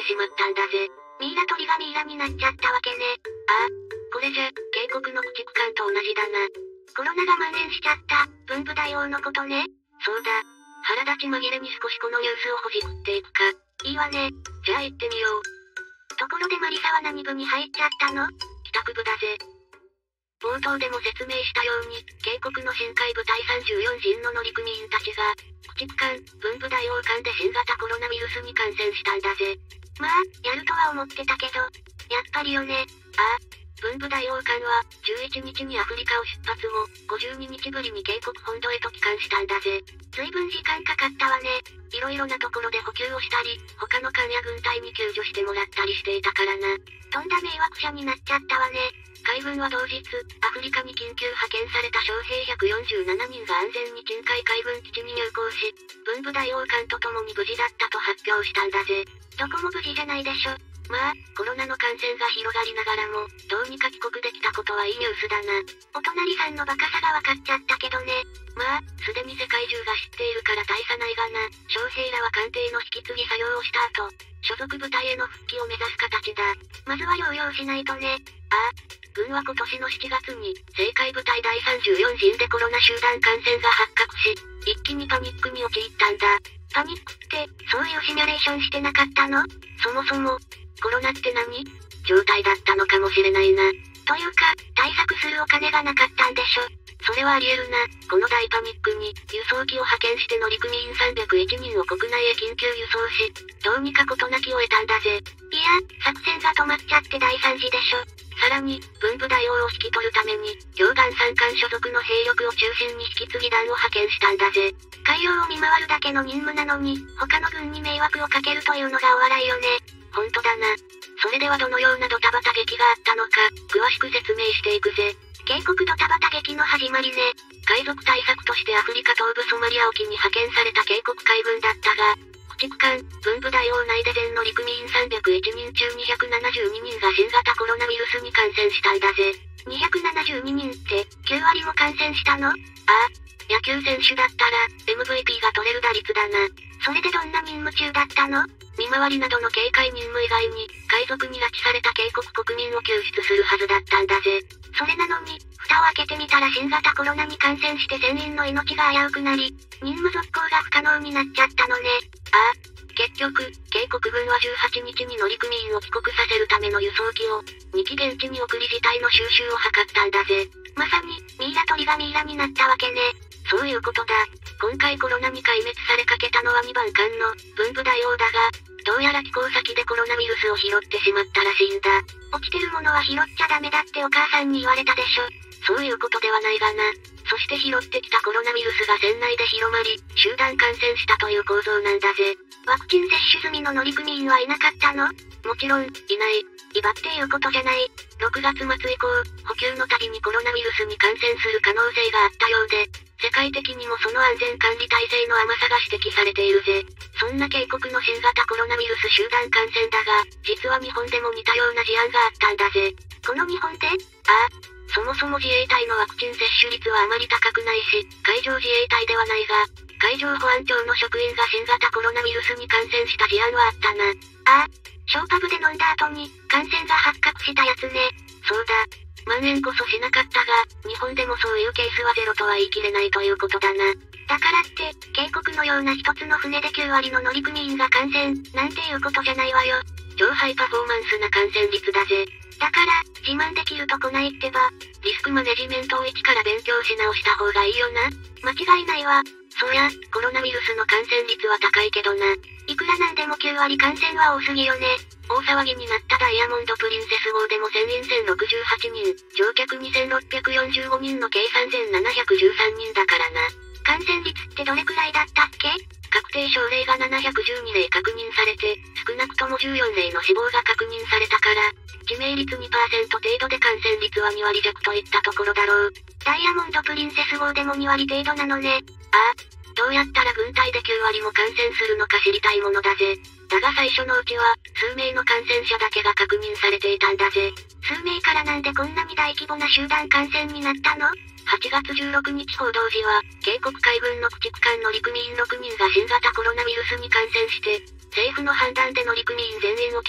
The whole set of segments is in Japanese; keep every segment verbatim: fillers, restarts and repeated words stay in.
しまったんだぜ。 ミイラ取りがミイラになっちゃったわけね。 ああ。これじゃ、渓谷の駆逐艦と同じだな。 コロナが蔓延しちゃった、文武大王のことね。 そうだ。腹立ち紛れに少しこのニュースをほじくっていくか。 いいわね。 じゃあ行ってみよう。 ところでマリサは何部に入っちゃったの？ 帰宅部だぜ。冒頭でも説明したように、渓谷の深海部隊さんじゅうよん陣の乗組員たちが、駆逐艦、文武大王艦で新型コロナウイルスに感染したんだぜ。 まあ、やるとは思ってたけど、やっぱりよね。 ああ。文武大王艦は、じゅういちにちにアフリカを出発後、ごじゅうににちぶりに渓谷本土へと帰還したんだぜ。 随分時間かかったわね。 いろいろなところで補給をしたり、他の艦や軍隊に救助してもらったりしていたからな。 とんだ迷惑者になっちゃったわね。 海軍は同日、アフリカに緊急派遣された将兵ひゃくよんじゅうななにんが安全に近海海軍基地に入港し、文武大王艦と共に無事だったと発表したんだぜ。 どこも無事じゃないでしょ。 まあ、コロナの感染が広がりながらも、どうにか帰国できたことはいいニュースだな。 お隣さんのバカさが分かっちゃったけどね。 まあ、すでに世界中が知っているから大差ないがな。将兵らは艦艇の引き継ぎ作業をした後、所属部隊への復帰を目指す形だ。 まずは療養しないとね。 ああ。軍は今年のしちがつに、青海部隊だいさんじゅうよん陣でコロナ集団感染が発覚し、一気にパニックに陥ったんだ。 パニックって、そういうシミュレーションしてなかったの？ そもそも、コロナって何？状態だったのかもしれないな。 というか、対策するお金がなかったんでしょ。 それはあり得るな。この大パニックに、輸送機を派遣して乗組員さんびゃくいちにんを国内へ緊急輸送し、どうにか事なきを得たんだぜ。 いや、作戦が止まっちゃって大惨事でしょ。 さらに、文武大王を引き取るために、両岸三艦所属の兵力を中心に引き継ぎ団を派遣したんだぜ。 海洋を見回るだけの任務なのに、他の軍に迷惑をかけるというのがお笑いよね。 ほんとだな。それではどのようなドタバタ劇があったのか、詳しく説明していくぜ。 渓谷ドタバタ劇の始まりね。 海賊対策としてアフリカ東部ソマリア沖に派遣された渓谷海軍だったが、駆逐艦、文武大王内で全乗組員さんびゃくいちにん中にひゃくななじゅうににんが新型コロナウイルスに感染したんだぜ。 にひゃくななじゅうににんって、きゅうわりも感染したの？ああ。 野球選手だったら、エムブイピー が取れる打率だな。 それでどんな任務中だったの？ 見回りなどの警戒任務以外に、海賊に拉致された渓谷国民を救出するはずだったんだぜ。 それなのに、蓋を開けてみたら新型コロナに感染して船員の命が危うくなり、任務続行が不可能になっちゃったのね。 ああ。結局、渓谷軍はじゅうはちにちに乗組員を帰国させるための輸送機を、にき現地に送り事態の収拾を図ったんだぜ。 まさに、ミイラ取りがミイラになったわけね。 そういうことだ。今回コロナに壊滅されかけたのはにばん艦の、文武大王だが、どうやら寄港先でコロナウイルスを拾ってしまったらしいんだ。 落ちてるものは拾っちゃダメだってお母さんに言われたでしょ。 そういうことではないがな。そして拾ってきたコロナウイルスが船内で広まり、集団感染したという構造なんだぜ。 ワクチン接種済みの乗組員はいなかったの？ もちろん、いない。 イバっていうことじゃない。 ろくがつ末以降、補給のたびにコロナウイルスに感染する可能性があったようで、世界的にもその安全管理体制の甘さが指摘されているぜ。そんな渓谷の新型コロナウイルス集団感染だが、実は日本でも似たような事案があったんだぜ。 この日本で？ ああ。そもそも自衛隊のワクチン接種率はあまり高くないし、海上自衛隊ではないが、海上保安庁の職員が新型コロナウイルスに感染した事案はあったな。 ああ。ショーパブで飲んだ後に、感染が発覚したやつね。 そうだ。蔓延こそしなかったが、日本でもそういうケースはゼロとは言い切れないということだな。 だからって、渓谷のような一つの船できゅうわりの乗組員が感染、なんていうことじゃないわよ。 超ハイパフォーマンスな感染率だぜ。 だから、自慢できるとこないってば。 リスクマネジメントを一から勉強し直した方がいいよな。 間違いないわ。 そりゃ、コロナウイルスの感染率は高いけどな。 いくらなんでもきゅうわり感染は多すぎよね。 大騒ぎになったダイヤモンドプリンセス号でも船員せんろくじゅうはちにん、乗客にせんろっぴゃくよんじゅうごにんの計さんぜんななひゃくじゅうさんにんだからな。 感染率ってどれくらいだったっけ？ 確定症例がななひゃくじゅうにれい確認されて、少なくともじゅうよんれいの死亡が確認されたから、致命率 にパーセント 程度で感染率はにわり弱といったところだろう。 ダイヤモンドプリンセス号でもにわり程度なのね。 ああ。どうやったら軍隊できゅうわりも感染するのか知りたいものだぜ。だが最初のうちは、数名の感染者だけが確認されていたんだぜ。 数名からなんでこんなに大規模な集団感染になったの？ はちがつじゅうろくにち報道時は、渓谷海軍の駆逐艦乗組員ろくにんが新型コロナウイルスに感染して、政府の判断で乗組員全員を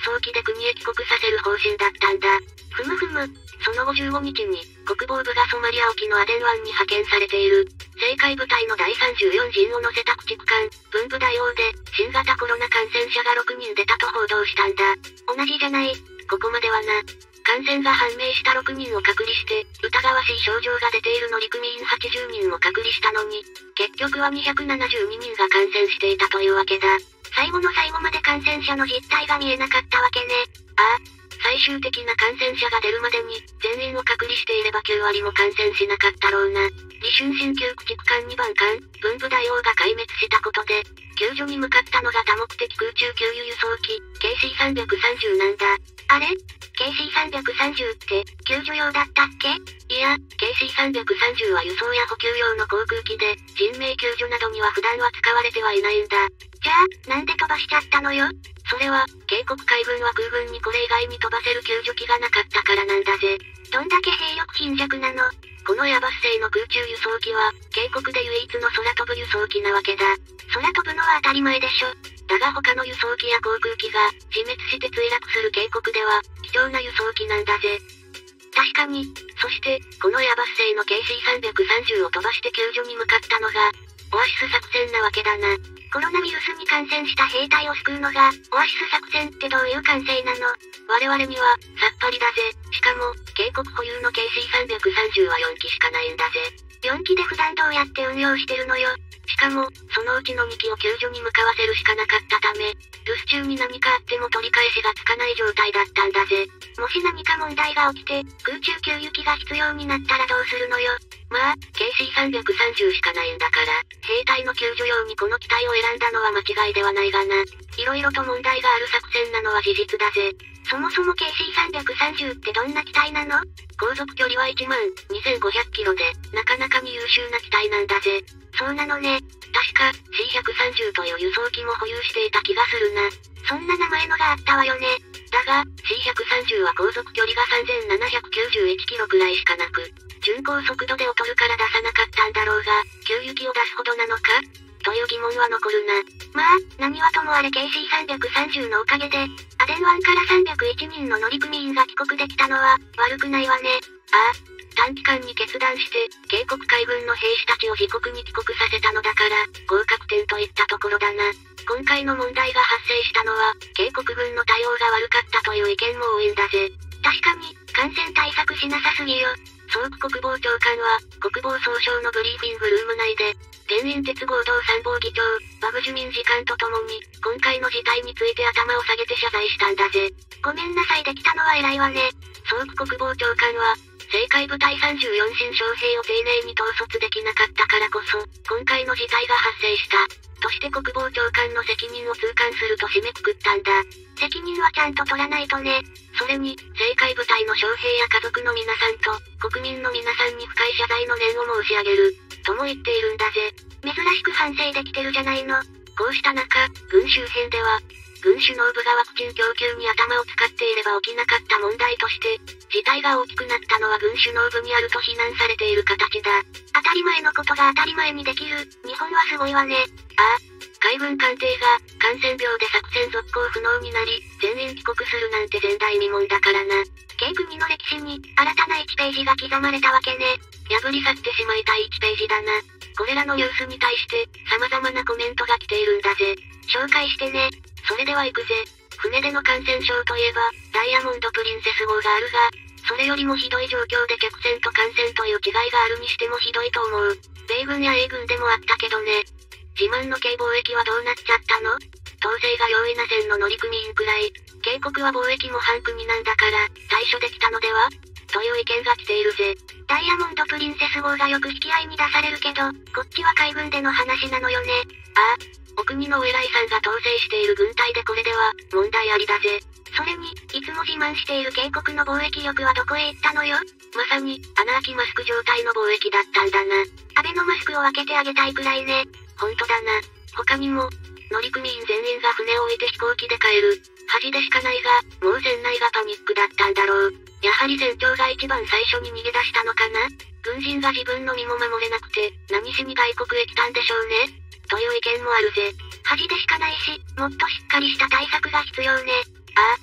送機で国へ帰国させる方針だったんだ。 ふむふむ。 その後じゅうごにちに、国防部がソマリア沖のアデン湾に派遣されている、政界部隊のだいさんじゅうよん陣を乗せた駆逐艦、文武大王で、新型コロナ感染者がろくにん出たと報道したんだ。 同じじゃない。 ここまではな。感染が判明したろくにんを隔離して、疑わしい症状が出ている乗組員はちじゅうにんを隔離したのに、結局はにひゃくななじゅうににんが感染していたというわけだ。 最後の最後まで感染者の実態が見えなかったわけね。 ああ。最終的な感染者が出るまでに、全員を隔離していればきゅうわりも感染しなかったろうな。李春新級駆逐艦にばん艦、文武大王が壊滅したことで、救助に向かったのが多目的空中給油輸送機、ケーシーさんびゃくさんじゅう なんだ。 あれ ケーシーさんびゃくさんじゅう って、救助用だったっけ？ いや、ケーシーさんびゃくさんじゅう は輸送や補給用の航空機で、人命救助などには普段は使われてはいないんだ。 じゃあ、なんで飛ばしちゃったのよ？ それは、警告海軍は空軍にこれ以外に飛ばせる救助機がなかったからなんだぜ。 どんだけ兵力貧弱なの？ このエアバス製の空中輸送機は、警告で唯一の空飛ぶ輸送機なわけだ。 空飛ぶのは当たり前でしょ。 だが他の輸送機や航空機が、自滅して墜落する警告では、貴重な輸送機なんだぜ。 確かに。 そして、このエアバス製の ケーシーさんびゃくさんじゅう を飛ばして救助に向かったのが、オアシス作戦なわけだな。 コロナウイルスに感染した兵隊を救うのが、オアシス作戦ってどういう関係なの？ 我々には、さっぱりだぜ。しかも、警告保有の ケーシーさんびゃくさんじゅう はよんきしかないんだぜ。 よんきで普段どうやって運用してるのよ。 しかも、そのうちのにきを救助に向かわせるしかなかったため、留守中に何かあっても取り返しがつかない状態だったんだぜ。 もし何か問題が起きて、空中給油機が必要になったらどうするのよ。 まあ、ケーシーさんびゃくさんじゅう しかないんだから、兵隊の救助用にこの機体を選んだのは間違いではないがな。色々と問題がある作戦なのは事実だぜ。 そもそも ケーシーさんびゃくさんじゅう ってどんな機体なの？ 航続距離はいちまんにせんごひゃくキロで、なかなかに優秀な機体なんだぜ。 そうなのね。 確か、シーひゃくさんじゅう という輸送機も保有していた気がするな。 そんな名前のがあったわよね。 だが、シーひゃくさんじゅう は航続距離がさんぜんななひゃくきゅうじゅういちキロくらいしかなく、巡航速度で劣るから出さなかったんだろうが、給油機を出すほどなのかという疑問は残るな。 まあ、何はともあれ ケーシーさんびゃくさんじゅう のおかげで、アデン湾からさんびゃくいちにんの乗組員が帰国できたのは、悪くないわね。 ああ、短期間に決断して、警告海軍の兵士たちを自国に帰国させたのだから、合格点といったところだな。今回の問題が発生したのは、警告軍の対応が悪かったという意見も多いんだぜ。 確かに、感染対策しなさすぎよ。 ソープ国防長官は、国防総省のブリーフィングルーム内で、原因鉄合同参謀議長、バグジュミン次官と共に、今回の事態について頭を下げて謝罪したんだぜ。 ごめんなさいできたのは偉いわね。 ソープ国防長官は、政界部隊さんじゅうよん新将兵を丁寧に統率できなかったからこそ、今回の事態が発生した。として国防長官の責任を痛感すると締めくくったんだ。 責任はちゃんと取らないとね。 それに、政界部隊の将兵や家族の皆さんと、国民の皆さんに深い謝罪の念を申し上げる、とも言っているんだぜ。 珍しく反省できてるじゃないの。 こうした中、軍周辺では、軍首脳部がワクチン供給に頭を使っていれば起きなかった問題として、事態が大きくなったのは軍首脳部にあると非難されている形だ。 当たり前のことが当たり前にできる、日本はすごいわね。 ああ、海軍艦艇が感染病で作戦続行不能になり、全員帰国するなんて前代未聞だからな。 K国の歴史に新たないちページが刻まれたわけね。 破り去ってしまいたいいちページだな。これらのニュースに対して、様々なコメントが来ているんだぜ。 紹介してね。 それでは行くぜ。船での感染症といえば、ダイヤモンドプリンセス号があるが、それよりもひどい状況で客船と艦船という違いがあるにしてもひどいと思う。米軍や英軍でもあったけどね。自慢の軽貿易はどうなっちゃったの？統制が容易な船の乗組員くらい、警告は貿易模範国なんだから、対処できたのでは？という意見が来ているぜ。 ダイヤモンドプリンセス号がよく引き合いに出されるけど、こっちは海軍での話なのよね。 ああ。お国のお偉いさんが統制している軍隊でこれでは、問題ありだぜ。 それに、いつも自慢している警告の貿易力はどこへ行ったのよ？ まさに、穴開きマスク状態の貿易だったんだな。 アベノマスクを開けてあげたいくらいね。 ほんとだな。他にも、乗組員全員が船を置いて飛行機で帰る。恥でしかないが、もう船内がパニックだったんだろう。やはり船長が一番最初に逃げ出したのかな？軍人が自分の身も守れなくて、何しに外国へ来たんでしょうね。という意見もあるぜ。 恥でしかないし、もっとしっかりした対策が必要ね。 ああ、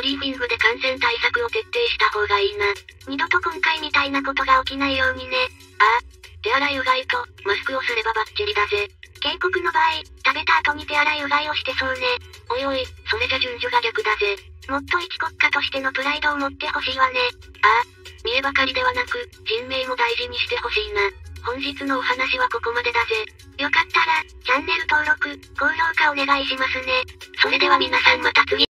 ブリーフィングで感染対策を徹底した方がいいな。 二度と今回みたいなことが起きないようにね。 ああ。手洗いうがいと、マスクをすればバッチリだぜ。 警告の場合、食べた後に手洗いうがいをしてそうね。 おいおい、それじゃ順序が逆だぜ。 もっと一国家としてのプライドを持ってほしいわね。 ああ。見栄ばかりではなく、人命も大事にしてほしいな。本日のお話はここまでだぜ。 よかったら、チャンネル登録、高評価お願いしますね。 それでは皆さんまた次。